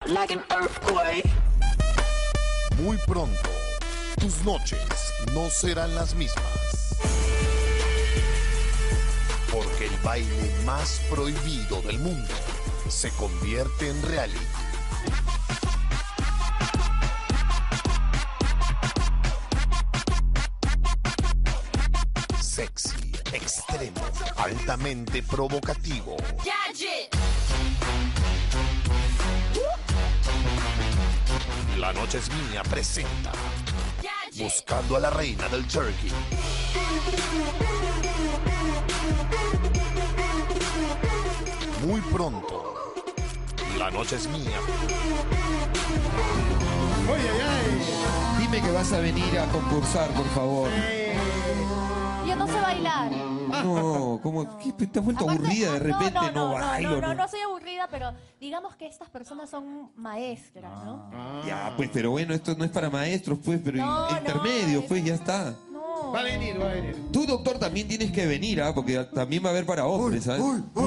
like an earthquake. Muy pronto, tus noches no serán las mismas. Porque el baile más prohibido del mundo se convierte en reality. Sexy, extremo, altamente provocativo. La Noche es Mía presenta Buscando a la Reina del Jerky. Muy pronto, La Noche es Mía. Dime que vas a venir a concursar, por favor. Yo no sé bailar. No, ¿cómo? ¿Qué? ¿Te has vuelto Aparte, aburrida de repente? No bailo. no soy aburrida, pero digamos que estas personas son maestras, ¿no? Ya, pues, pero bueno, esto no es para maestros, pues, pero No, intermedio, no, pues, ya está. No. Va a venir. Tú, doctor, también tienes que venir, ¿ah? Porque también va a haber para hombres, ¿sabes?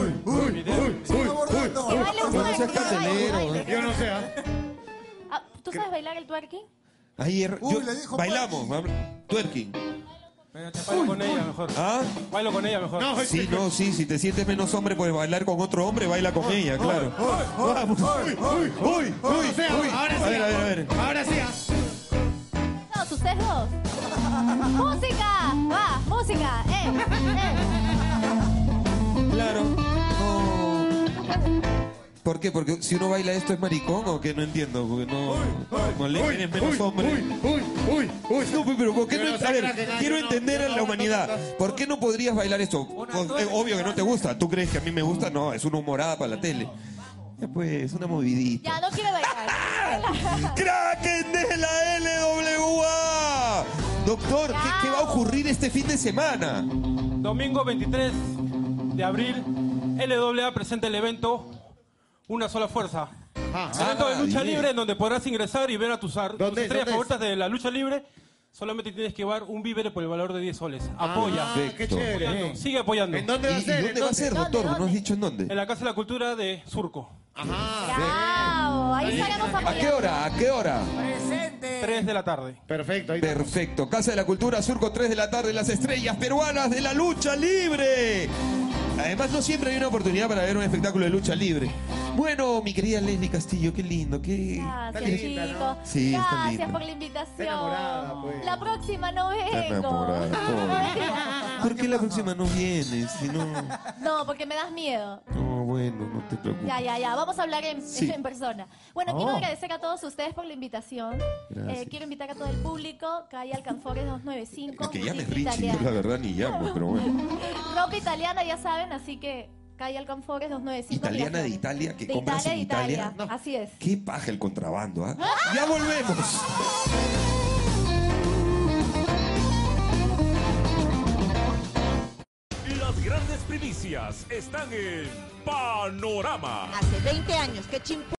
Que baile un No seas twerking, candelero, baile. Yo no sé, ¿Tú sabes bailar el twerking? Ayer le dijo bailamos, twerking. Bailo con ella mejor. ¿Ah? Bailo con ella mejor. Sí, si te sientes menos hombre, puedes bailar con otro hombre, baila con ella, claro. Vamos. Uy. Ahora sí. A ver. Ahora sí. Todos ustedes dos. ¡Música! ¡Va! ¡Música! Claro. No. ¿Por qué? Porque si uno baila esto es maricón o qué, no entiendo. Porque no. Como Alegre es menos hombre. No, pero ¿por qué no? A ver, quiero entender a la humanidad. ¿Por qué no podrías bailar esto? Obvio que no te gusta. ¿Tú crees que a mí me gusta? No, es una humorada para la tele. Ya pues, una movidita. Ya, no quiero bailar. ¡Kraken de la LWA! Doctor, ¿qué va a ocurrir este fin de semana? Domingo 23 de abril, LWA presenta el evento Una Sola Fuerza. Evento de lucha bien. libre en donde podrás ingresar y ver a tus ¿Dónde estrellas es? favoritas de la lucha libre. Solamente tienes que llevar un víver por el valor de 10 soles. Apoya. Qué Perfecto. chévere. Apoyando. Sigue apoyando. ¿En dónde va a ¿Y ser? dónde va a ser, doctor? ¿Dónde? ¿No has dicho en dónde? En la Casa de la Cultura de Surco. Bravo. Ahí estaremos ¿A qué apoyando. hora? ¿A qué hora? 3 de la tarde. Perfecto. Ahí Perfecto. Casa de la Cultura, Surco, 3 de la tarde, las estrellas peruanas de la lucha libre. Además, no siempre hay una oportunidad para ver un espectáculo de lucha libre. Bueno, mi querida Leslie Castillo, qué lindo, qué... Gracias, Está linda, chicos. ¿no? Sí, está Gracias linda. por la invitación. Está enamorada, pues. La próxima no vengo. Está enamorada, pobre. ¿Por qué la próxima no vienes? Si no... No, porque me das miedo. No, bueno, no te preocupes. Ya. Vamos a hablar Sí. en persona. Bueno, quiero agradecer a todos ustedes por la invitación. Gracias. Quiero invitar a todo el público. Calle Alcanfores 295. Es que llames música Richie, yo italiana. la verdad ni llamo, pero bueno. Ropa italiana, ya saben, así que calle Alcanfores 295. Italiana de Miraflores. Italia, que de compras en Italia. No. Así es. Qué paja el contrabando, ¿ah? ¡Ya volvemos! Las grandes primicias están en Panorama. Hace 20 años que Chimpu